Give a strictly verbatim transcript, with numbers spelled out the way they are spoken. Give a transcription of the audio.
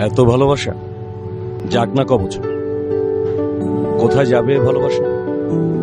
এত ভালোবাসা যাক না কবছর, কোথায় যাবে ভালোবাসা?